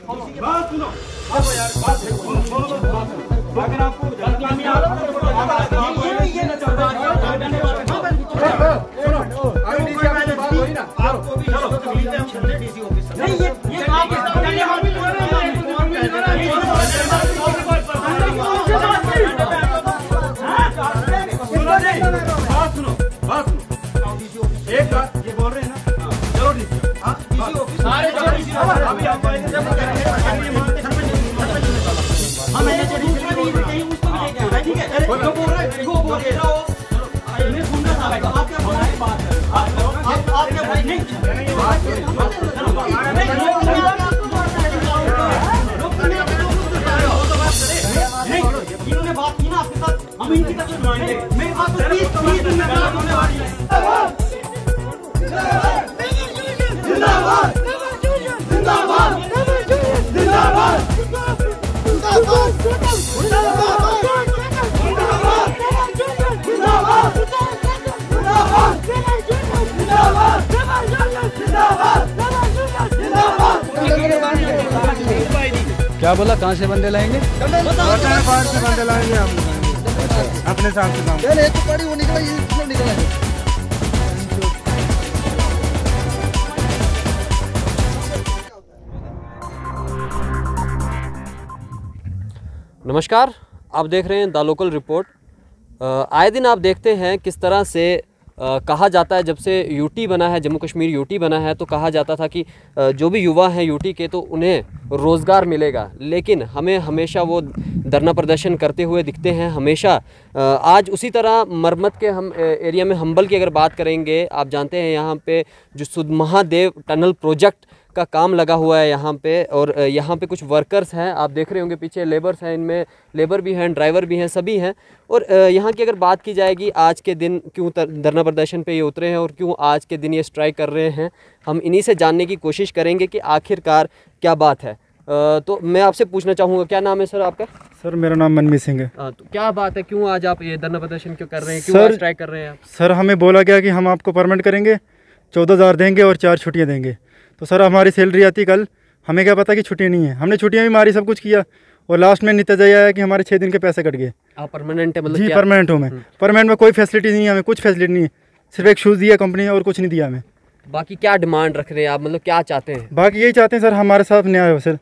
बात सुनो, यार बात अगर आपको आपको भी मिलते हम चलते डीसी ऑफिस नहीं ये बात सुनो एक बात ये बोल रहे हैं ना चलो डीसी ऑफिस सारे अभी आप इन्होंने बात की ना आपके साथ हम इनकी तरफ सुनाएंगे मेरी बात तो प्लीज होने वाली है जिंदाबाद जिंदाबाद जिंदाबाद क्या बोला? कहाँ से बंदे लाएंगे? बाहर से बंदे लाएंगे हम अपने साथ से काम। वो निकला नमस्कार, आप देख रहे हैं द लोकल रिपोर्ट। आए दिन आप देखते हैं किस तरह से कहा जाता है, जब से यूटी बना है, जम्मू कश्मीर यूटी बना है, तो कहा जाता था कि जो भी युवा हैं यूटी के तो उन्हें रोज़गार मिलेगा, लेकिन हमें हमेशा वो धरना प्रदर्शन करते हुए दिखते हैं हमेशा। आज उसी तरह मरम्मत के हम एरिया में हम्बल की अगर बात करेंगे, आप जानते हैं यहाँ पे जो सुध महादेव टनल प्रोजेक्ट का काम लगा हुआ है यहाँ पे, और यहाँ पे कुछ वर्कर्स हैं, आप देख रहे होंगे पीछे लेबर्स हैं, इनमें लेबर भी हैं, ड्राइवर भी हैं, सभी हैं। और यहाँ की अगर बात की जाएगी, आज के दिन क्यों धरना प्रदर्शन पे ये उतरे हैं और क्यों आज के दिन ये स्ट्राइक कर रहे हैं, हम इन्हीं से जानने की कोशिश करेंगे कि आखिरकार क्या बात है। तो मैं आपसे पूछना चाहूँगा, क्या नाम है सर आपका? सर मेरा नाम मनमीत सिंह है। तो क्या बात है, क्यों आज आप ये धरना प्रदर्शन क्यों कर रहे हैं, क्यों स्ट्राइक कर रहे हैं आप? सर हमें बोला गया कि हम आपको परमानेंट करेंगे, 14,000 देंगे और 4 छुट्टियाँ देंगे। तो सर हमारी सैलरी आती कल, हमें क्या पता कि छुट्टी नहीं है। हमने छुट्टियाँ भी मारी, सब कुछ किया, और लास्ट में नतीजा यह है कि हमारे 6 दिन के पैसे कट गए। आप परमानेंट है मतलब? जी परमानेंट हूँ मैं। परमानेंट में कोई फैसिलिटी नहीं है, हमें कुछ फैसिलिटी नहीं है, सिर्फ एक शूज़ दिया कंपनी और कुछ नहीं दिया हमें। बाकी क्या डिमांड रख रहे हैं आप, मतलब क्या चाहते हैं? बाकी यही चाहते हैं सर, हमारे साथ न्याय हो सर।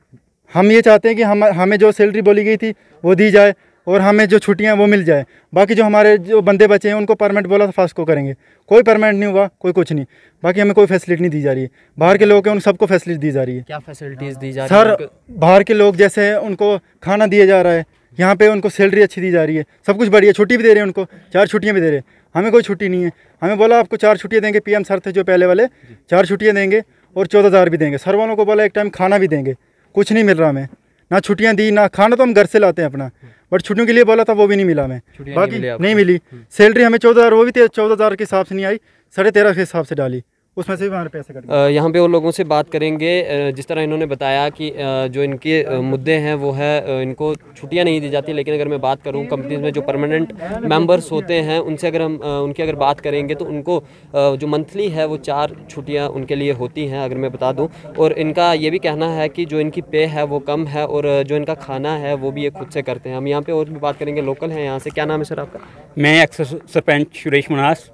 हम ये चाहते हैं कि हमें जो सैलरी बोली गई थी वो दी जाए, और हमें जो छुट्टियां वो मिल जाए। बाकी जो हमारे जो बंदे बचे हैं उनको परमानेंट बोला था फास्ट को करेंगे, कोई परमानेंट नहीं हुआ, कोई कुछ नहीं। बाकी हमें कोई फैसिलिटी नहीं दी जा रही है। बाहर के लोग हैं उन सबको फैसिलिटी दी जा रही है। क्या फैसिलिटीज़ दी जा रही है सर? बाहर के लोग जैसे उनको खाना दिया जा रहा है, यहाँ पे उनको सैलरी अच्छी दी जा रही है, सब कुछ बढ़िया, छुट्टी भी दे रहे हैं उनको, 4 छुट्टियाँ भी दे रहे हैं। हमें कोई छुट्टी नहीं है। हमें बोला आपको 4 छुट्टियाँ देंगे, PM सर थे जो पहले वाले, 4 छुट्टियाँ देंगे और 14,000 भी देंगे। सर वालों को बोला एक टाइम खाना भी देंगे, कुछ नहीं मिल रहा हमें, ना छुट्टियाँ दी ना खाना, तो हम घर से लाते हैं अपना, बट छुट्टियों के लिए बोला था वो भी नहीं मिला हमें। बाकी नहीं मिली सैलरी हमें 14,000, वो भी 14,000 के हिसाब से नहीं आई, 13,500 के हिसाब से डाली, उसमें से भी हमारे पैसे कट गए। यहाँ पे और लोगों से बात करेंगे, जिस तरह इन्होंने बताया कि जो इनके मुद्दे हैं वो है इनको छुट्टियाँ नहीं दी जाती, लेकिन अगर मैं बात करूँ कंपनीज में जो परमानेंट मेंबर्स होते हैं उनसे अगर हम उनकी अगर बात करेंगे तो उनको जो मंथली है वो 4 छुट्टियाँ उनके लिए होती हैं, अगर मैं बता दूँ। और इनका ये भी कहना है कि जो इनकी पे है वो कम है, और जो इनका खाना है वो भी ये खुद से करते हैं। हम यहाँ पे और भी बात करेंगे, लोकल हैं यहाँ से। क्या नाम है सर आपका? मैं एक्स सरपंच सुरेश मनास।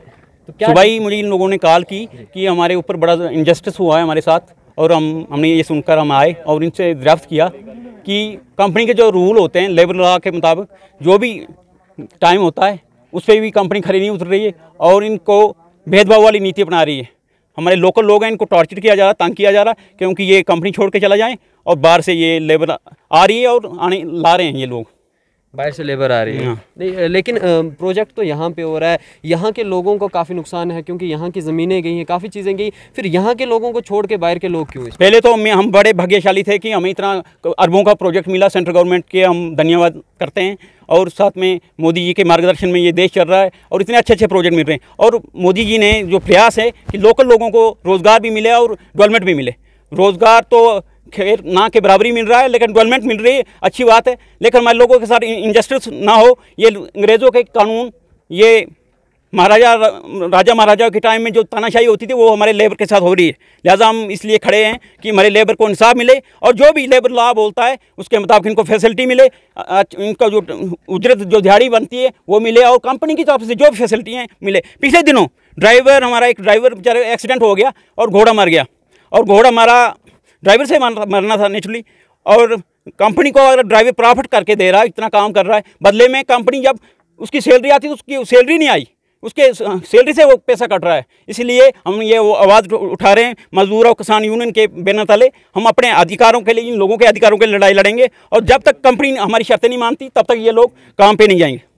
तो सुबह ही मुझे इन लोगों ने कॉल की कि हमारे ऊपर बड़ा इनजस्टिस हुआ है हमारे साथ, और हमने ये सुनकर हम आए और इनसे दरियाफ्त किया कि कंपनी के जो रूल होते हैं लेबर लॉ के मुताबिक, जो भी टाइम होता है उस पर भी कंपनी खरी नहीं उतर रही है, और इनको भेदभाव वाली नीति अपना रही है। हमारे लोकल लोग हैं, इनको टॉर्चर किया जा रहा, तंग किया जा रहा, क्योंकि ये कंपनी छोड़ के चला जाएँ, और बाहर से ये लेबर आ रही है और आने ला रहे हैं ये लोग, बाहर से लेबर आ रही है। नहीं, लेकिन प्रोजेक्ट तो यहाँ पे हो रहा है, यहाँ के लोगों को काफ़ी नुकसान है, क्योंकि यहाँ की ज़मीनें गई हैं, काफ़ी चीज़ें गई, फिर यहाँ के लोगों को छोड़ के बाहर के लोग क्यों? पहले तो हम बड़े भाग्यशाली थे कि हमें इतना अरबों का प्रोजेक्ट मिला सेंट्रल गवर्नमेंट के, हम धन्यवाद करते हैं, और साथ में मोदी जी के मार्गदर्शन में ये देश चल रहा है और इतने अच्छे अच्छे प्रोजेक्ट मिल रहे हैं। और मोदी जी ने जो प्रयास है कि लोकल लोगों को रोज़गार भी मिले और डेवलपमेंट भी मिले, रोज़गार तो खैर ना के बराबरी मिल रहा है, लेकिन डेवलपमेंट मिल रही है, अच्छी बात है, लेकिन हमारे लोगों के साथ इनजस्टिस ना हो। ये अंग्रेज़ों के कानून, ये राजा महाराजा के टाइम में जो तानाशाही होती थी वो हमारे लेबर के साथ हो रही है। लिहाजा हम इसलिए खड़े हैं कि हमारे लेबर को इंसाफ मिले और जो भी लेबर लॉ बोलता है उसके मुताबिक इनको फैसिलिटी मिले, इनका जो उजरत जो दिहाड़ी बनती है वो मिले और कंपनी की तरफ से जो भी फैसिलिटी हैं मिले। पिछले दिनों हमारा एक ड्राइवर बेचारे एक्सीडेंट हो गया और घोड़ा मर गया, और घोड़ा मारा ड्राइवर से मरना था नेचुरली, और कंपनी को अगर ड्राइवर प्रॉफिट करके दे रहा है, इतना काम कर रहा है, बदले में कंपनी जब उसकी सैलरी आती है तो उसकी सैलरी नहीं आई, उसके सैलरी से वो पैसा कट रहा है। इसलिए हम ये वो आवाज़ उठा रहे हैं मजदूर और किसान यूनियन के बैनर तले। हम अपने अधिकारों के लिए, इन लोगों के अधिकारों के लिए लड़ाई लड़ेंगे, और जब तक कंपनी हमारी शर्तें नहीं मानती तब तक ये लोग काम पे नहीं जाएंगे।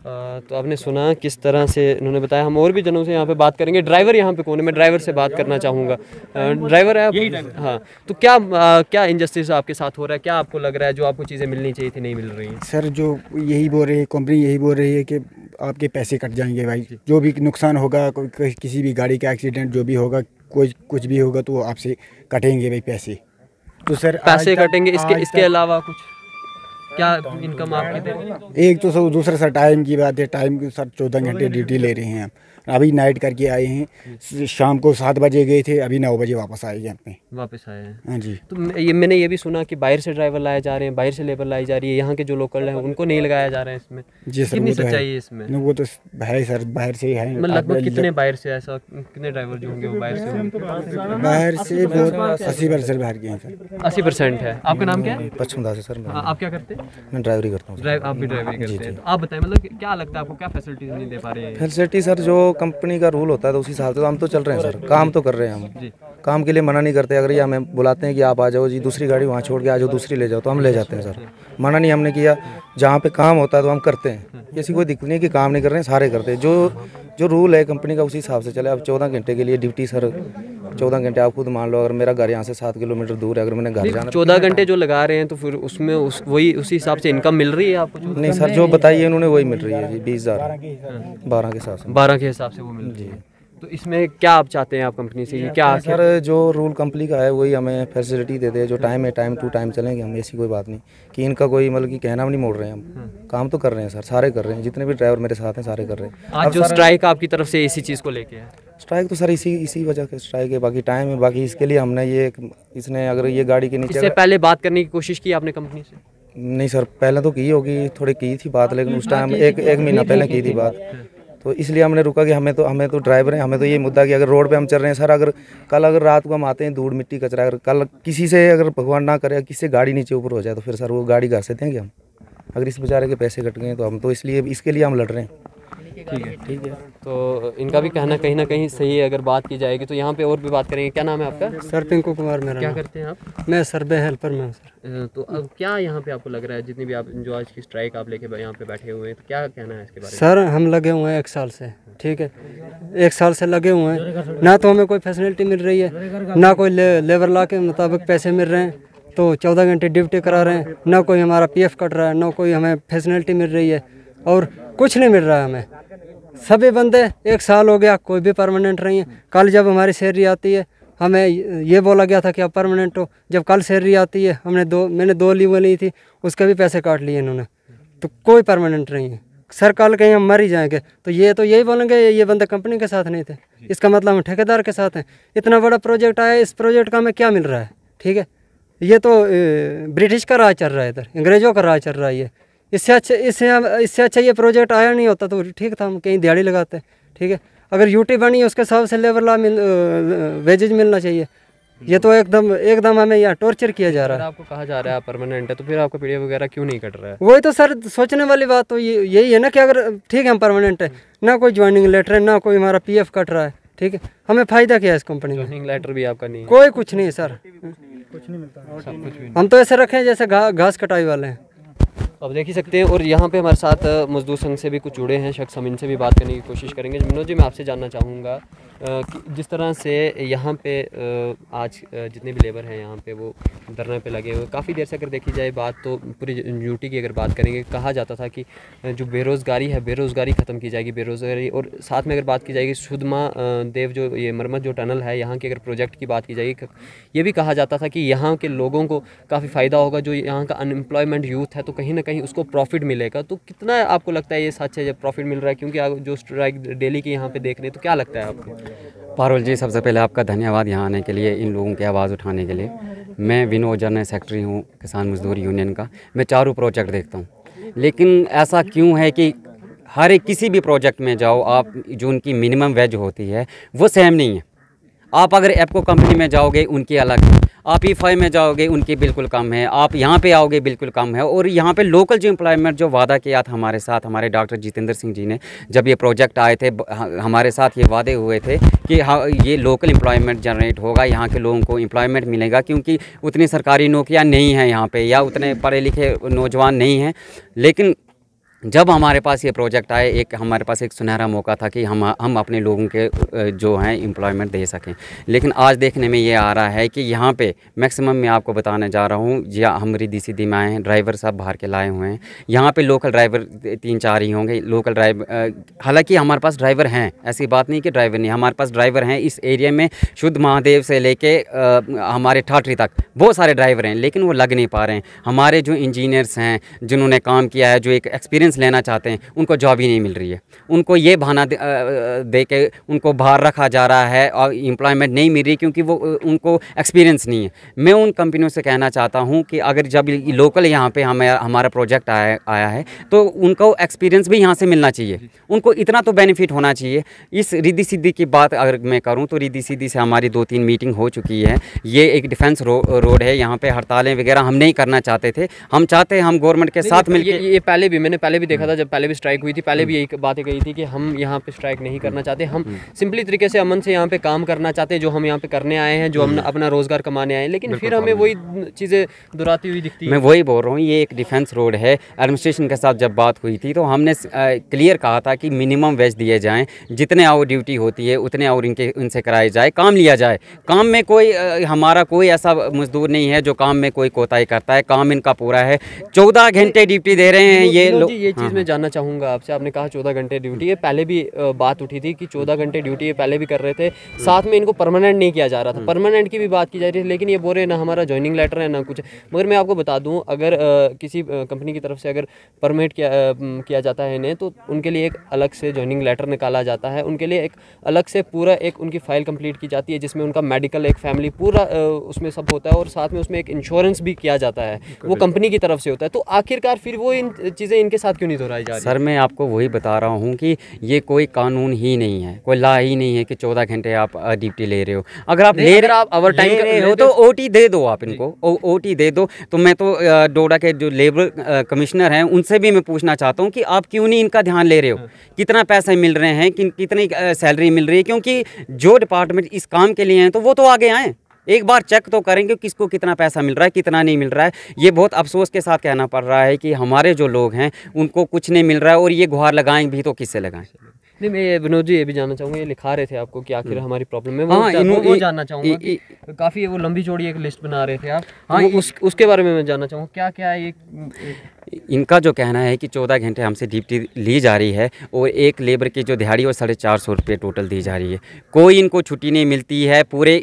तो आपने सुना किस तरह से इन्होंने बताया। हम और भी जनों से यहाँ पे बात करेंगे। ड्राइवर यहाँ पे कौन है, मैं ड्राइवर से बात करना चाहूँगा। ड्राइवर है आप? हाँ, तो क्या इनजस्टिस आपके साथ हो रहा है, क्या आपको लग रहा है जो आपको चीज़ें मिलनी चाहिए थी नहीं मिल रही हैं? सर जो यही बोल रही है कंपनी, यही बोल रही है कि आपके पैसे कट जाएंगे भाई, जो भी नुकसान होगा, किसी भी गाड़ी का एक्सीडेंट जो भी होगा, कुछ भी होगा तो आपसे कटेंगे भाई पैसे। तो सर पैसे कटेंगे, इसके अलावा कुछ क्या इनकम आपकी दे? एक तो सर दूसरा सर टाइम की बात है, टाइम की सर 14 घंटे ड्यूटी ले रहे हैं। अभी नाइट करके आए हैं, शाम को 7 बजे गए थे, अभी 9 बजे वापस आए यहाँ पे। वापस आए हैं? हाँ जी। तो मैंने ये भी सुना कि बाहर से ड्राइवर लाए जा रहे हैं, बाहर से लेबर लाई जा रही है, यहाँ के जो लोकल हैं उनको नहीं लगाया जा रहा है इसमें। जी सर, कितनी सच्चाई है इसमें? वो तो है सर, बाहर से ही है। लगभग कितने बाहर से, ऐसा कितने ड्राइवर जो होंगे वो बाहर से होंगे? बाहर से बहुत 80% बाहर के हैं सर। 80% है। आपका नाम क्या है? पचमदा से सर। आप क्या करते हैं? मैं ड्राइवरी करता हूँ। आप भी ड्राइवरी करते हैं। तो आप बताएं, मतलब क्या लगता है आपको, क्या फैसिलिटीज नहीं दे पा रहे हैं? फैसिलिटी सर जो कंपनी का रूल होता है तो उसी हिसाब से हम तो चल रहे हैं सर, काम तो कर रहे हैं हम। काम के लिए मना नहीं करते। अगर ये हमें बुलाते हैं कि आप आ जाओ जी, दूसरी गाड़ी वहाँ छोड़ के आ जाओ, दूसरी ले जाओ, तो हम ले जाते हैं सर। मना नहीं हमने किया, जहाँ पे काम होता है तो हम करते हैं। ऐसी कोई दिक्कत नहीं है कि काम नहीं कर रहे हैं, सारे करते हैं। जो रूल है कंपनी का उसी हिसाब से चले। अब 14 घंटे के लिए ड्यूटी सर, 14 घंटे आप खुद मान लो, अगर मेरा घर यहाँ से 7 किलोमीटर दूर है, अगर मैंने घर जाना 14 घंटे जो लगा रहे हैं तो फिर उसमें वही उसी हिसाब से इनकम मिल रही है आपको? नहीं सर, जो बताइए उन्होंने वही मिल रही है जी, 20,000 12 के हिसाब से। 12 के हिसाब से वो मिल रही है। तो इसमें क्या आप चाहते हैं आप कंपनी से? ये क्या सर जो रूल कंपनी का है वही हमें फैसिलिटी दे दे, जो टाइम है टाइम टू टाइम चलेंगे हम, ऐसी कोई बात नहीं कि इनका कोई मतलब कि कहना भी नहीं मोड़ रहे हैं हम। काम तो कर रहे हैं सर, सारे कर रहे हैं, जितने भी ड्राइवर मेरे साथ हैं सारे कर रहे हैं। आज जो स्ट्राइक आपकी तरफ से इसी चीज़ को लेके है? स्ट्राइक तो सर इसी वजह से स्ट्राइक है, बाकी टाइम है, बाकी इसके लिए हमने इसने अगर ये गाड़ी के नीचे इससे पहले बात करने की कोशिश की आपने कंपनी से? नहीं सर, पहले तो की होगी, थोड़ी की थी बात, लेकिन उस टाइम एक महीना पहले की थी बात, तो इसलिए हमने रुका कि हमें तो ड्राइवर हैं, हमें तो ये मुद्दा कि अगर रोड पे हम चल रहे हैं सर, अगर कल अगर रात को हम आते हैं, धूड़ मिट्टी कचरा, अगर कल किसी से अगर भगवान ना करे किसी से गाड़ी नीचे ऊपर हो जाए तो फिर सर वो गाड़ी घर से देंगे हम? अगर इस बेचारे के पैसे कट गए तो हम तो इसलिए इसके लिए हम लड़ रहे हैं। ठीक है। तो इनका भी कहना कहीं ना कहीं सही है अगर बात की जाएगी। तो यहाँ पे और भी बात करेंगे। क्या नाम है आपका? सर पिंकू कुमार मेरा। क्या करते हैं आप? मैं सर्वे हेल्पर में हूँ सर। तो अब क्या यहाँ पे आपको लग रहा है, जितनी भी आप जो आज की स्ट्राइक आप लेके यहाँ पे बैठे हुए हैं, तो क्या कहना है इसके बारे में? सर हम लगे हुए हैं 1 साल से, ठीक है, 1 साल से लगे हुए हैं, ना तो हमें कोई फैसिलिटी मिल रही है, ना कोई लेबर लॉ के मुताबिक पैसे मिल रहे हैं, तो 14 घंटे ड्यूटी करा रहे हैं, ना कोई हमारा PF कट रहा है, ना कोई हमें फैसिलिटी मिल रही है, और कुछ नहीं मिल रहा है हमें। सभी बंदे 1 साल हो गया, कोई भी परमानेंट नहीं है। कल जब हमारी सैलरी आती है हमें ये बोला गया था कि आप परमानेंट हो। जब कल सैलरी आती है मैंने 2 लीव ली थी, उसके भी पैसे काट लिए इन्होंने, तो कोई परमानेंट नहीं है। सर कल कहीं हम मर ही जाएंगे तो यही बोलेंगे ये बंदे कंपनी के साथ नहीं थे, इसका मतलब हम ठेकेदार के साथ हैं। इतना बड़ा प्रोजेक्ट आया, इस प्रोजेक्ट का हमें क्या मिल रहा है? ठीक है, ये तो ब्रिटिश का राज चल रहा है, इधर अंग्रेज़ों का राज चल रहा है। ये इससे अच्छा ये प्रोजेक्ट आया नहीं होता तो ठीक था, हम कहीं दिहाड़ी लगाते। ठीक है, अगर यूटी बनी है उसके हिसाब से लेबर लॉ वेजेज मिलना चाहिए। ये तो एकदम हमें यहाँ टॉर्चर किया जा रहा है। आपको कहा जा रहा है परमानेंट है, तो फिर आपका पीडीएफ वगैरह क्यों नहीं कट रहा है? वही तो सर सोचने वाली बात तो यही है ना कि अगर ठीक है हम परमानेंट है, ना कोई ज्वाइनिंग लेटर है, ना कोई हमारा PF कट रहा है, ठीक है, हमें फ़ायदा क्या है इस कंपनी में? ज्वाइनिंग लेटर भी आपका नहीं है? कोई कुछ नहीं है सर, कुछ नहीं मिलता। हम तो ऐसे रखे हैं जैसे घास कटाई वाले हैं। अब देख ही सकते हैं। और यहाँ पे हमारे साथ मजदूर संघ से भी कुछ जुड़े हैं शख्स, हम इनसे भी बात करने की कोशिश करेंगे। मनोज जी, मैं आपसे जानना चाहूँगा, जिस तरह से यहाँ पे आज जितने भी लेबर हैं यहाँ पे वो धरने पे लगे हुए, काफ़ी देर से अगर देखी जाए बात तो पूरी यूटी की अगर बात करेंगे, कहा जाता था कि जो बेरोज़गारी है बेरोज़गारी ख़त्म की जाएगी, बेरोज़गारी। और साथ में अगर बात की जाएगी सुधमा देव जो ये मरम्मत जो टनल है यहाँ के अगर प्रोजेक्ट की बात की जाएगी, ये भी कहा जाता था कि यहाँ के लोगों को काफ़ी फ़ायदा होगा, जो यहाँ का अनएम्प्लॉयमेंट यूथ है तो कहीं ना कहीं उसको प्रॉफिट मिलेगा। तो कितना आपको लगता है ये सच है जब प्रॉफिट मिल रहा है, क्योंकि आप जो स्ट्राइक डेली की यहाँ पे देख रहे हैं, तो क्या लगता है आपको? पारुल जी, सबसे पहले आपका धन्यवाद यहाँ आने के लिए, इन लोगों की आवाज़ उठाने के लिए। मैं विनोद जनरल सेक्रेटरी हूँ किसान मजदूर यूनियन का। मैं चारों प्रोजेक्ट देखता हूँ, लेकिन ऐसा क्यों है कि हर एक किसी भी प्रोजेक्ट में जाओ आप, जो उनकी मिनिमम वेज होती है वो सेम नहीं है। आप अगर एप्को कंपनी में जाओगे उनकी अलग है, आप E5 में जाओगे उनकी बिल्कुल कम है, आप यहाँ पे आओगे बिल्कुल कम है। और यहाँ पे लोकल जो एम्प्लॉयमेंट जो वादा किया था हमारे साथ, हमारे डॉक्टर जितेंद्र सिंह जी ने जब ये प्रोजेक्ट आए थे हमारे साथ, ये वादे हुए थे कि हाँ ये लोकल एम्प्लॉयमेंट जनरेट होगा, यहाँ के लोगों को एम्प्लॉयमेंट मिलेगा, क्योंकि उतनी सरकारी नौकरियाँ नहीं हैं यहाँ पर, या उतने पढ़े लिखे नौजवान नहीं हैं। लेकिन जब हमारे पास ये प्रोजेक्ट आए, एक हमारे पास एक सुनहरा मौका था कि हम अपने लोगों के जो हैं एम्प्लॉयमेंट दे सकें। लेकिन आज देखने में ये आ रहा है कि यहाँ पे मैक्सिमम मैं आपको बताने जा रहा हूँ, या हम रिद्धि सिद्धि में आए हैं, ड्राइवर सब बाहर के लाए हुए हैं। यहाँ पे लोकल ड्राइवर 3-4 ही होंगे लोकल ड्राइवर। हालांकि हमारे पास ड्राइवर हैं, ऐसी बात नहीं कि ड्राइवर नहीं, हमारे पास ड्राइवर हैं इस एरिया में। शुद्ध महादेव से लेके हमारे ठाठरी तक बहुत सारे ड्राइवर हैं, लेकिन वो लग नहीं पा रहे हैं। हमारे जो इंजीनियर्स हैं जिन्होंने काम किया है, जो एक एक्सपीरियंस लेना चाहते हैं, उनको जॉब ही नहीं मिल रही है। उनको ये बहाना दे के उनको बाहर रखा जा रहा है और एम्प्लॉयमेंट नहीं मिल रही, क्योंकि वो उनको एक्सपीरियंस नहीं है। मैं उन कंपनियों से कहना चाहता हूं कि अगर जब लोकल यहाँ पे हमारा प्रोजेक्ट आया है तो उनको एक्सपीरियंस भी यहाँ से मिलना चाहिए, उनको इतना तो बेनिफिट होना चाहिए। इस रिद्धि सिद्धि की बात अगर मैं करूँ तो रिद्धि सिद्धि से हमारी 2-3 मीटिंग हो चुकी है। ये एक डिफेंस रोड है, यहाँ पे हड़तालें वगैरह हम नहीं करना चाहते थे। हम चाहते हैं हम गवर्नमेंट के साथ मिलकर, ये मैंने पहले भी देखा था, जब पहले भी स्ट्राइक हुई थी, पहले भी यही बातें कही थी कि हम यहाँ पे स्ट्राइक नहीं करना चाहते, हम सिंपली तरीके से अमन से यहाँ पे काम करना चाहते हैं, जो हम यहाँ पे करने आए हैं, जो हम अपना रोजगार कमाने आए हैं। लेकिन फिर हमें वही चीज़ें दोहराती हुई दिखती है। मैं वही बोल रहा हूँ, ये एक डिफेंस रोड है। एडमिनिस्ट्रेशन के साथ जब बात हुई थी तो हमने क्लियर कहा था कि मिनिमम वेज दिए जाएँ, जितने आवर ड्यूटी होती है उतने आवर इनसे कराए जाए, काम लिया जाए। काम में कोई हमारा कोई ऐसा मजदूर नहीं है जो काम में कोई कोताही करता है, काम इनका पूरा है। 14 घंटे ड्यूटी दे रहे हैं ये लोग। ये चीज़ मैं जानना चाहूँगा आपसे, आपने कहा 14 घंटे ड्यूटी है, पहले भी बात उठी थी कि 14 घंटे ड्यूटी है, पहले भी कर रहे थे, साथ में इनको परमानेंट नहीं किया जा रहा था, परमानेंट की भी बात की जा रही थी, लेकिन ये बोल रहे ना हमारा ज्वाइनिंग लेटर है ना कुछ। मगर मैं आपको बता दूं, अगर किसी कंपनी की तरफ से अगर परमिट किया जाता है इन्हें, तो उनके लिए एक अलग से ज्वाइनिंग लेटर निकाला जाता है, उनके लिए एक अलग से पूरा एक उनकी फ़ाइल कंप्लीट की जाती है, जिसमें उनका मेडिकल, एक फैमिली पूरा उसमें सब होता है, और साथ में उसमें एक इंश्योरेंस भी किया जाता है, वो कंपनी की तरफ से होता है। तो आखिरकार फिर वो इन चीज़ें इनके साथ क्यों नहीं दोहराई जा रही? सर मैं आपको वही बता रहा हूँ कि ये कोई कानून ही नहीं है, कोई लॉ ही नहीं है कि 14 घंटे आप ड्यूटी ले रहे हो। अगर आप ओवर टाइम ले रहे हो तो OT दे दो, आप इनको OT दे दो। तो मैं तो डोडा के जो लेबर कमिश्नर हैं उनसे भी मैं पूछना चाहता हूँ कि आप क्यों नहीं इनका ध्यान ले रहे हो, कितना पैसा मिल रहे हैं, कितनी सैलरी मिल रही है, क्योंकि जो डिपार्टमेंट इस काम के लिए हैं तो वो तो आगे आएँ, एक बार चेक तो करेंगे किसको कितना पैसा मिल रहा है, कितना नहीं मिल रहा है। ये बहुत अफसोस के साथ कहना पड़ रहा है कि हमारे जो लोग हैं उनको कुछ नहीं मिल रहा है, और ये गुहार लगाएं भी तो किससे लगाएं। नहीं, मैं विनोद जी ये भी जानना चाहूँगा, ये लिखा रहे थे आपको कि आखिर हमारी प्रॉब्लम है, वो जानना चाहूँगा कि काफ़ी वो लंबी चौड़ी एक लिस्ट बना रहे थे आप, हाँ उसके बारे में मैं जानना चाहूँगा क्या क्या है ये। इनका जो कहना है कि 14 घंटे हमसे ड्यूटी ली जा रही है, और एक लेबर की जो दिहाड़ी वो 450 रुपये टोटल दी जा रही है। कोई इनको छुट्टी नहीं मिलती है, पूरे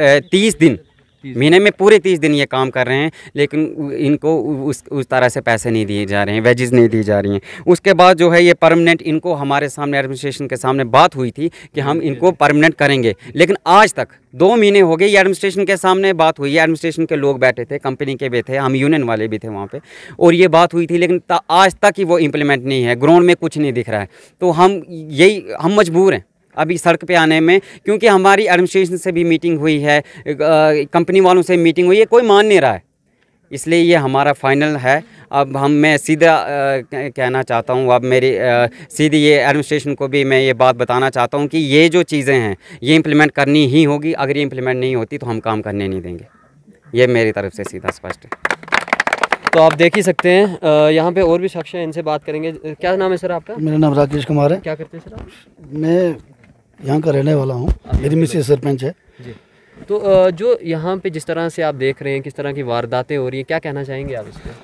30 दिन महीने में पूरे 30 दिन ये काम कर रहे हैं, लेकिन इनको उस तरह से पैसे नहीं दिए जा रहे हैं, वेजेस नहीं दी जा रही हैं। उसके बाद जो है ये परमानेंट, इनको हमारे सामने एडमिनिस्ट्रेशन के सामने बात हुई थी कि हम इनको परमानेंट करेंगे, लेकिन आज तक 2 महीने हो गए ये एडमिनिस्ट्रेशन के सामने बात हुई है। एडमिनिस्ट्रेशन के लोग बैठे थे, कंपनी के भी थे, हम यूनियन वाले भी थे वहाँ पे, और ये बात हुई थी, लेकिन आज तक ही वो इम्प्लीमेंट नहीं है, ग्राउंड में कुछ नहीं दिख रहा है। तो हम मजबूर हैं अभी सड़क पे आने में, क्योंकि हमारी एडमिनिस्ट्रेशन से भी मीटिंग हुई है, कंपनी वालों से मीटिंग हुई है, कोई मान नहीं रहा है। इसलिए ये हमारा फाइनल है। अब मैं सीधा कहना चाहता हूँ, अब मेरी सीधी ये एडमिनिस्ट्रेशन को भी मैं ये बात बताना चाहता हूँ कि ये जो चीज़ें हैं ये इम्प्लीमेंट करनी ही होगी। अगर ये इम्प्लीमेंट नहीं होती तो हम काम करने नहीं देंगे। ये मेरी तरफ से सीधा स्पष्ट है। तो आप देख ही सकते हैं, यहाँ पे और भी शख्स हैं, इनसे बात करेंगे। क्या नाम है सर आपका? मेरा नाम राकेश कुमार है। क्या करते हैं सर आप? मैं यहाँ का रहने वाला हूँ, मेरी मिसेज सरपंच है जी। तो जो यहाँ पे जिस तरह से आप देख रहे हैं किस तरह की वारदातें हो रही हैं, क्या कहना चाहेंगे आप इसमें?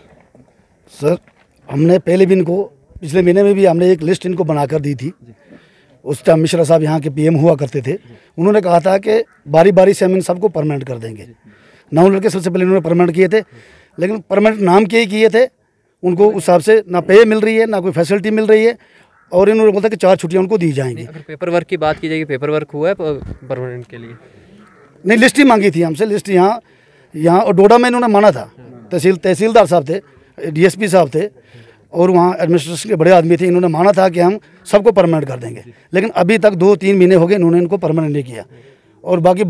सर हमने पहले भी इनको पिछले महीने में भी हमने एक लिस्ट इनको बनाकर दी थी। उस टाइम मिश्रा साहब यहाँ के पीएम हुआ करते थे, उन्होंने कहा था कि बारी बारी से हम इन सबको परमानेंट कर देंगे। 9 लड़के सबसे पहले उन्होंने परमानेंट किए थे, लेकिन परमानेंट नाम के ही किए थे, उनको उस हिसाब से ना पे मिल रही है ना कोई फैसिलिटी मिल रही है, और इन्होंने बोला कि 4 छुट्टियाँ उनको दी जाएंगी। अगर पेपर वर्क की बात की जाएगी, पेपर वर्क हुआ है परमानेंट के लिए? नहीं, लिस्ट ही मांगी थी हमसे, लिस्ट यहाँ और डोडा में इन्होंने माना था। तहसीलदार साहब थे, डीएसपी साहब थे और वहाँ एडमिनिस्ट्रेशन के बड़े आदमी थे, इन्होंने माना था कि हम सबको परमानेंट कर देंगे, लेकिन अभी तक 2-3 महीने हो गए इन्होंने इनको परमानेंट नहीं किया। और बाकी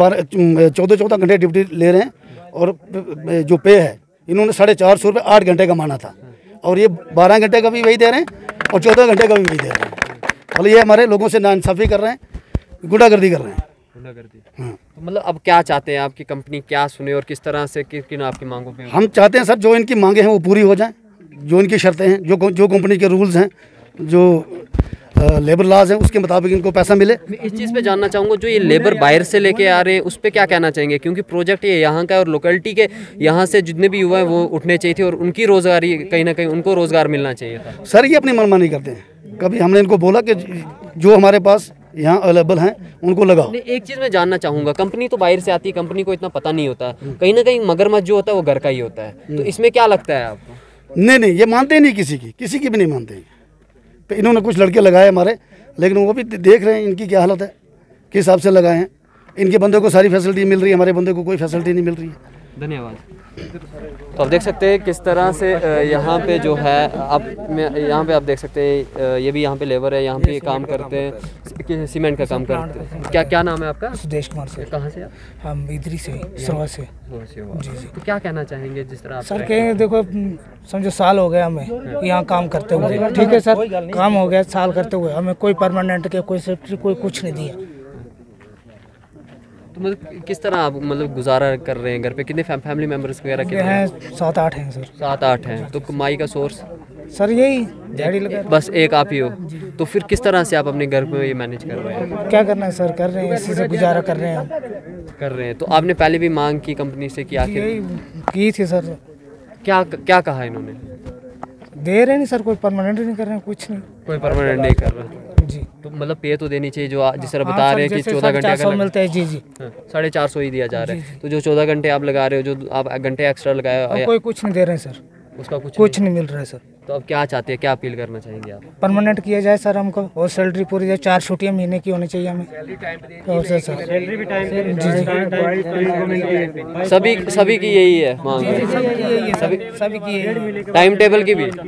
14 घंटे ड्यूटी ले रहे हैं, और जो पे है इन्होंने 450 रुपये 8 घंटे का माना था, और ये 12 घंटे का भी वही दे रहे हैं और 14 घंटे का भी वही दे रहे हैं। मतलब ये हमारे लोगों से नाइंसाफ़ी कर रहे हैं, गुंडागर्दी कर रहे हैं। हाँ। तो मतलब अब क्या चाहते हैं, आपकी कंपनी क्या सुने और किस तरह से किन आपकी मांगों पे? हम चाहते हैं सर जो इनकी मांगे हैं वो पूरी हो जाएं, जो इनकी शर्तें हैं, जो कंपनी के रूल्स हैं, जो लेबर लॉज हैं, उसके मुताबिक इनको पैसा मिले। मैं इस चीज़ पे जानना चाहूँगा, जो ये लेबर बाहर से लेके आ रहे हैं उस पर क्या कहना चाहेंगे? क्योंकि प्रोजेक्ट ये यहाँ का है और लोकेलिटी के यहाँ से जितने भी युवा हैं वो उठने चाहिए थे और उनकी रोज़गारी कहीं ना कहीं उनको रोज़गार मिलना चाहिए था। सर ये अपनी मनमानी करते हैं। कभी हमने इनको बोला कि जो हमारे पास यहाँ अवेलेबल हैं उनको लगाओ। एक चीज़ मैं जानना चाहूँगा, कंपनी तो बाहर से आती है, कंपनी को इतना पता नहीं होता, कहीं ना कहीं मगरमच्छ जो होता है वो घर का ही होता है, तो इसमें क्या लगता है आपको? नहीं, ये मानते ही नहीं, किसी की भी नहीं मानते। तो इन्होंने कुछ लड़के लगाए हमारे, लेकिन वो भी देख रहे हैं इनकी क्या हालत है, किस हिसाब से लगाए हैं। इनके बंदे को सारी फैसिलिटी मिल रही है, हमारे बंदे को कोई फैसिलिटी नहीं मिल रही है। धन्यवाद। तो आप देख सकते हैं किस तरह से यहाँ पे जो है, यहाँ पे आप देख सकते हैं ये भी यहाँ पे लेबर है, यहाँ पे ये काम करते हैं, सीमेंट का काम करते हैं। क्या नाम है आपका? सुदेश कुमार से। कहाँ से आप? हम इधरी से, सरवा से। जी। तो क्या कहना चाहेंगे जिस तरह आप? सर कहेंगे देखो समझो साल हो गया हमें यहाँ काम करते हुए, ठीक है सर, काम हो गया साल करते हुए, हमें कोई परमानेंट के कोई सेफ्टी कोई कुछ नहीं दिया। तो मतलब किस तरह आप मतलब गुजारा कर रहे हैं? घर पे कितने फैमिली मेम्बर्स वगैरह के हैं? 7-8 हैं सर। 7-8 हैं। तो कमाई का सोर्स? सर यही दिहाड़ी लगा, बस एक आप ही हो। तो फिर किस तरह से आप अपने घर में ये मैनेज कर रहे हैं? क्या करना है सर, कर रहे हैं, इसी से गुजारा कर रहे हैं। तो आपने पहले भी मांग की कंपनी से कि आखिर की थी सर? क्या कहा इन्होंने? दे रहे नहीं सर, कोई परमानेंट नहीं कर रहे हैं, कुछ नहीं, कोई परमानेंट नहीं कर रहा जी। तो मतलब पे तो देनी चाहिए, जो जिस तरह बता रहे हैं कि 14 घंटे का मिलता है। जी 450 ही दिया जा रहा है। तो जो 14 घंटे आप लगा रहे हो, जो आप घंटे एक्स्ट्रा लगाए, कोई कुछ नहीं दे रहे हैं सर, उसका कुछ नहीं मिल रहा है सर। तो अब क्या चाहते हैं, क्या अपील करना चाहेंगे आप? परमानेंट किया जाए सर हमको, और सैलरी पूरी जाए, 4 छुट्टियाँ महीने की होनी चाहिए हमें। सैलरी भी टाइम जी, सभी की यही है मांग, सभी की टाइम टेबल की भी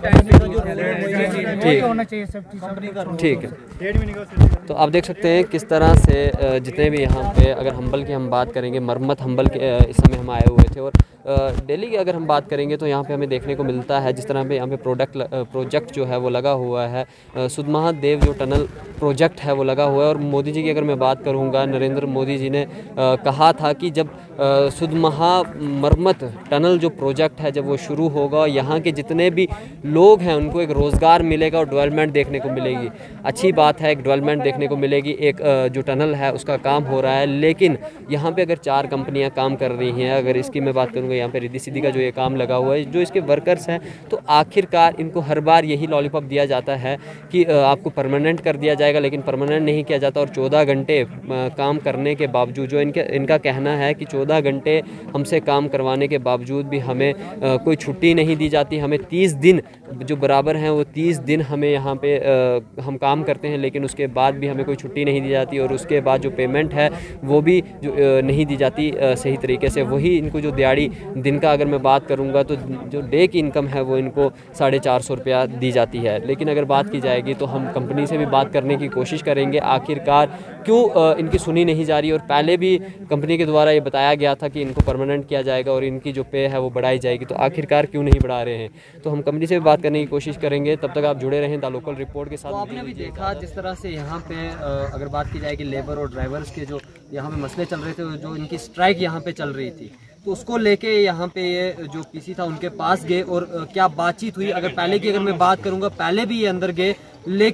ठीक है। तो आप देख सकते हैं किस तरह से जितने भी यहाँ पे, अगर हम्बल की हम बात करेंगे, मरम्मत हम्बल के इस समय हम आए हुए थे, और दिल्ली की अगर हम बात करेंगे तो यहाँ पे हमें देखने को मिलता है जिस तरह पे यहाँ पे प्रोजेक्ट जो है वो लगा हुआ है, सुधमहादेव जो टनल प्रोजेक्ट है वो लगा हुआ है। और मोदी जी की अगर मैं बात करूँगा, नरेंद्र मोदी जी ने कहा था कि जब सुधमहा मरम्मत टनल जो प्रोजेक्ट है जब वो शुरू होगा, यहाँ के जितने भी लोग हैं उनको एक रोज़गार मिलेगा और डेवलपमेंट देखने को मिलेगी। अच्छी बात है, एक डेवलपमेंट देखने को मिलेगी। एक जो टनल है उसका काम हो रहा है, लेकिन यहाँ पे अगर 4 कंपनियाँ काम कर रही हैं, अगर इसकी मैं बात करूँगा, यहाँ पे रिद्धि सिद्धि का जो ये काम लगा हुआ है, जो इसके वर्कर्स हैं, तो आखिरकार इनको हर बार यही लॉलीपॉप दिया जाता है कि आपको परमानेंट कर दिया जाएगा, लेकिन परमानेंट नहीं किया जाता। और 14 घंटे काम करने के बावजूद, जो इनका कहना है कि 14 घंटे हमसे काम करवाने के बावजूद भी हमें कोई छुट्टी नहीं दी जाती। हमें 30 दिन जो बराबर हैं वो 30 दिन हमें यहाँ पे हम काम करते हैं, लेकिन उसके बाद भी हमें कोई छुट्टी नहीं दी जाती, और उसके बाद जो पेमेंट है वो भी जो नहीं दी जाती सही तरीके से। वही इनको जो दिहाड़ी दिन का अगर मैं बात करूँगा तो जो डे की इनकम है वो इनको 450 रुपया दी जाती है। लेकिन अगर बात की जाएगी तो हम कंपनी से भी बात करने की कोशिश करेंगे, आखिरकार क्यों इनकी सुनी नहीं जा रही। और पहले भी कंपनी के द्वारा ये बताया गया था कि इनको परमानेंट किया जाएगा और इनकी जो पे है वो बढ़ाई जाएगी, तो आखिरकार क्यों नहीं बढ़ा रहे हैं। तो हम कंपनी से भी बात करने की कोशिश करेंगे। तब तक आप जुड़े रहें द लोकल रिपोर्ट के साथ। तो आपने भी देखा जिस तरह से यहाँ पे अगर बात की जाएगी लेबर और ड्राइवर्स के जो यहाँ पे मसले चल रहे थे, जो इनकी स्ट्राइक यहाँ पे चल रही थी, तो उसको लेके यहाँ पे ये जो पीसी था उनके पास गए और क्या बातचीत हुई। अगर पहले की अगर मैं बात करूँगा, पहले भी ये अंदर गए, लेकिन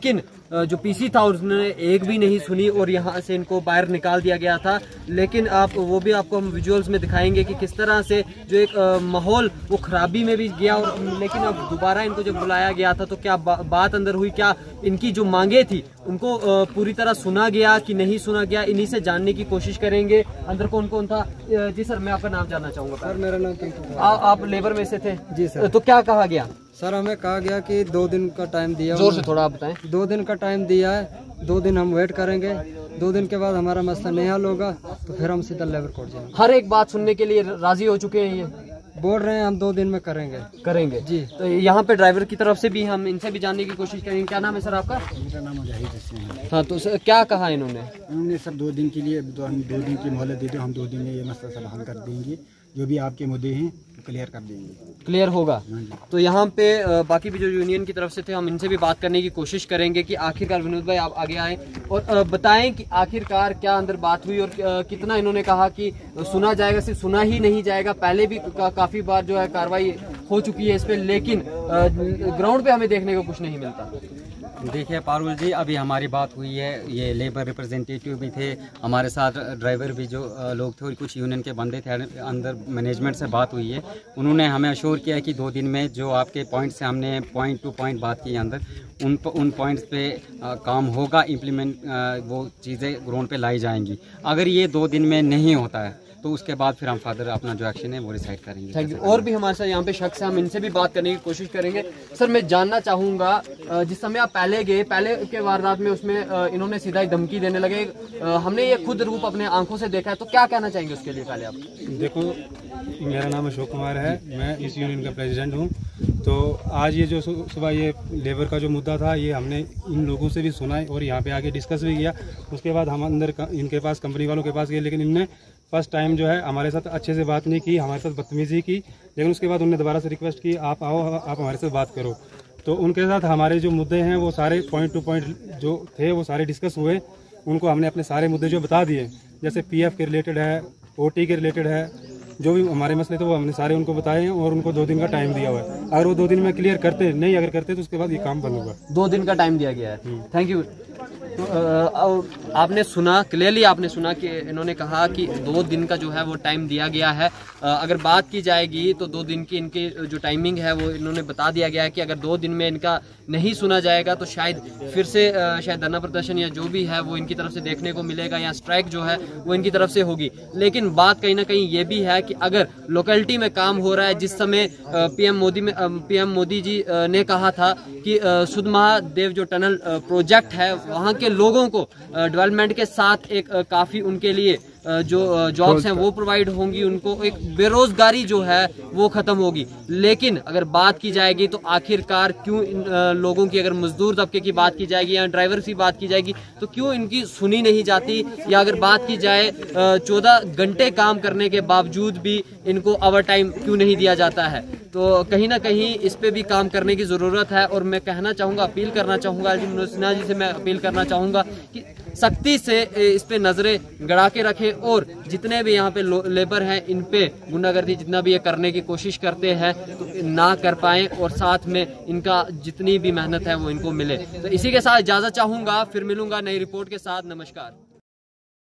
जो पीसी था उसने एक भी नहीं सुनी और यहाँ से इनको बाहर निकाल दिया गया था। लेकिन आप वो भी आपको हम विजुअल्स में दिखाएंगे कि किस तरह से जो एक माहौल वो खराबी में भी गया, और लेकिन अब दोबारा इनको जब बुलाया गया था तो क्या बात अंदर हुई, क्या इनकी जो मांगे थी उनको पूरी तरह सुना गया कि नहीं सुना गया, इन्हीं से जानने की कोशिश करेंगे। अंदर कौन कौन था? जी सर, मैं आपका नाम जानना चाहूँगा। सर मेरा नाम पिंटू। आप लेबर में से थे? जी सर। तो क्या कहा गया? सर हमें कहा गया कि 2 दिन का टाइम दिया। जोर से थोड़ा आप बताएं। 2 दिन का टाइम दिया है, 2 दिन हम वेट करेंगे, 2 दिन के बाद हमारा मसला नहीं हल होगा तो फिर हम सीधा लेबर कोर्ट जाएंगे। हर एक बात सुनने के लिए राजी हो चुके हैं? ये बोल रहे हैं हम 2 दिन में करेंगे जी। तो यहाँ पे ड्राइवर की तरफ से भी हम इनसे भी जानने की कोशिश करेंगे। क्या नाम है सर आपका? मेरा नाम मुजाहिद। हाँ, तो सर क्या कहा इन्होंने? सर 2 दिन के लिए हम 2 दिन की मोहलत देते, हम 2 दिन में ये मसला सब हल कर देंगे, जो भी आपके मुद्दे हैं क्लियर कर देंगे। क्लियर होगा? तो यहाँ पे बाकी भी जो यूनियन की तरफ से थे हम इनसे भी बात करने की कोशिश करेंगे कि आखिरकार विनोद भाई आप आगे आए और बताएं कि आखिरकार क्या अंदर बात हुई और कितना इन्होंने कहा कि सुना जाएगा। सिर्फ सुना ही नहीं जाएगा, पहले भी काफ़ी बार जो है कार्रवाई हो चुकी है इस पर, लेकिन ग्राउंड पे हमें देखने को कुछ नहीं मिलता। देखिए पारुल जी, अभी हमारी बात हुई है, ये लेबर रिप्रेजेंटेटिव भी थे हमारे साथ, ड्राइवर भी जो लोग थे और कुछ यूनियन के बंदे थे, अंदर मैनेजमेंट से बात हुई है। उन्होंने हमें अश्योर किया कि 2 दिन में जो आपके पॉइंट्स से हमने पॉइंट टू पॉइंट बात की अंदर, उन पॉइंट्स पे काम होगा, इम्प्लीमेंट वो चीज़ें ग्राउंड पे लाई जाएंगी। अगर ये 2 दिन में नहीं होता है तो उसके बाद फिर हम फर्दर अपना जो एक्शन है वो डिसाइड करेंगे। Thank you. और भी हमारे साथ यहाँ पे शख्स है, हम इनसे भी बात करने की कोशिश करेंगे। सर मैं जानना चाहूँगा, जिस समय आप पहले गए, पहले के वारदात में उसमें इन्होंने सीधा ही धमकी देने लगे, हमने ये खुद रूप अपने आंखों से देखा है, तो क्या कहना चाहेंगे उसके लिए? पहले आप देखो, मेरा नाम अशोक कुमार है, मैं इस यूनियन का प्रेसिडेंट हूँ। तो आज ये जो सुबह ये लेबर का जो मुद्दा था, ये हमने इन लोगों से भी सुना है और यहाँ पे आके डिस्कस भी किया। उसके बाद हम अंदर इनके पास, कंपनी वालों के पास गए, लेकिन इनने फर्स्ट टाइम जो है हमारे साथ अच्छे से बात नहीं की, हमारे साथ बदतमीजी की। लेकिन उसके बाद उन्होंने दोबारा से रिक्वेस्ट की, आप आओ, आप हमारे साथ बात करो। तो उनके साथ हमारे जो मुद्दे हैं वो सारे पॉइंट टू पॉइंट जो थे वो सारे डिस्कस हुए। उनको हमने अपने सारे मुद्दे जो बता दिए, जैसे PF के रिलेटेड है, OT के रिलेटेड है, जो भी हमारे मसले थे वो हमने सारे उनको बताए हैं और उनको 2 दिन का टाइम दिया हुआ है। अगर वो 2 दिन में क्लियर करते नहीं, अगर करते तो उसके बाद ये काम बंद होगा। 2 दिन का टाइम दिया गया है। Thank you. तो आपने सुना, क्लियरली आपने सुना कि इन्होंने कहा कि 2 दिन का जो है वो टाइम दिया गया है। अगर बात की जाएगी तो 2 दिन की इनकी जो टाइमिंग है वो इन्होंने बता दिया गया है कि अगर 2 दिन में इनका नहीं सुना जाएगा तो शायद फिर से शायद धरना प्रदर्शन या जो भी है वो इनकी तरफ से देखने को मिलेगा, या स्ट्राइक जो है वो इनकी तरफ से होगी। लेकिन बात कहीं ना कहीं ये भी है कि अगर लोकेलिटी में काम हो रहा है, जिस समय PM मोदी जी ने कहा था कि सुध महादेव जो टनल प्रोजेक्ट है, वहाँ के लोगों को डेवलपमेंट के साथ एक काफ़ी उनके लिए जो जॉब्स हैं वो प्रोवाइड होंगी, उनको एक बेरोजगारी जो है वो ख़त्म होगी। लेकिन अगर बात की जाएगी तो आखिरकार क्यों इन लोगों की, अगर मजदूर तबके की बात की जाएगी या ड्राइवर की बात की जाएगी, तो क्यों इनकी सुनी नहीं जाती? या अगर बात की जाए 14 घंटे काम करने के बावजूद भी इनको ओवर टाइम क्यों नहीं दिया जाता है? तो कहीं ना कहीं इस पे भी काम करने की ज़रूरत है। और मैं कहना चाहूँगा, अपील करना चाहूँगा मनोज सिन्हा जी से, मैं अपील करना चाहूँगा कि सख्ती से इस पे नज़रें गड़ा के रखें और जितने भी यहाँ पे लेबर हैं इन पे गुंडागर्दी जितना भी ये करने की कोशिश करते हैं तो ना कर पाएँ, और साथ में इनका जितनी भी मेहनत है वो इनको मिले। तो इसी के साथ इजाज़त चाहूँगा, फिर मिलूँगा नई रिपोर्ट के साथ। नमस्कार।